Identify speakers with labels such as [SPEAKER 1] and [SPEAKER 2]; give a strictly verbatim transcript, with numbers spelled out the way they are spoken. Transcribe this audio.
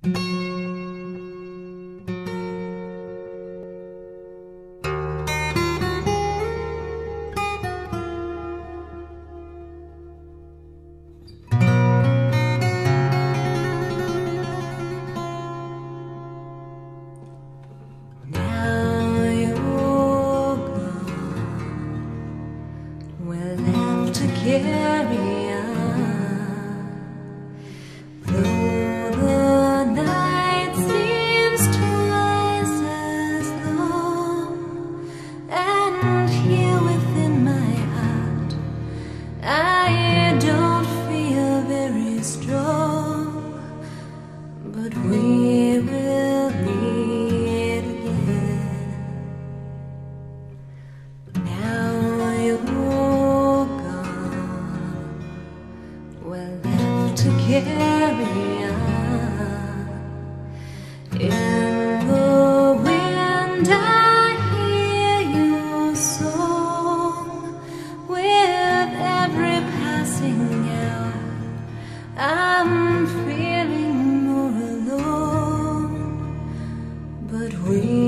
[SPEAKER 1] Carry on, though the night seems twice as long, and here within my heart I don't feel very strong, but we will meet again. Now you're to carry on. In the wind I hear your song. With every passing hour I'm feeling more alone, but we